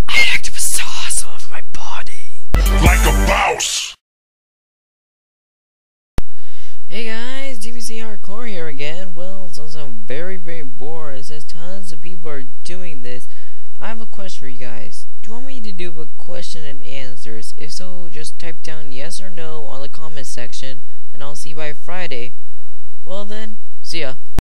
I like to massage all of my body. Like a mouse! Hey guys, dbzhardcore here again. Well, since I'm very bored, since tons of people are doing this, I have a question for you guys. Do you want me to do a question and answers? If so, just type down yes or no on the comment section, and I'll see you by Friday. Well then, see ya.